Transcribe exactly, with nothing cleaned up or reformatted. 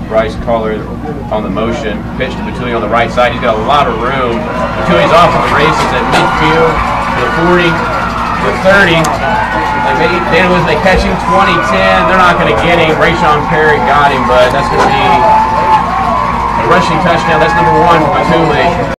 Bryce Collar on the motion. Pitch to Bituli on the right side. He's got a lot of room. Bituli's off to the races at midfield. To the forty, the thirty. They, they, they catch him twenty ten. They're not going to get him. Rayshon Perry got him, but that's going to be a rushing touchdown. That's number one, Bituli.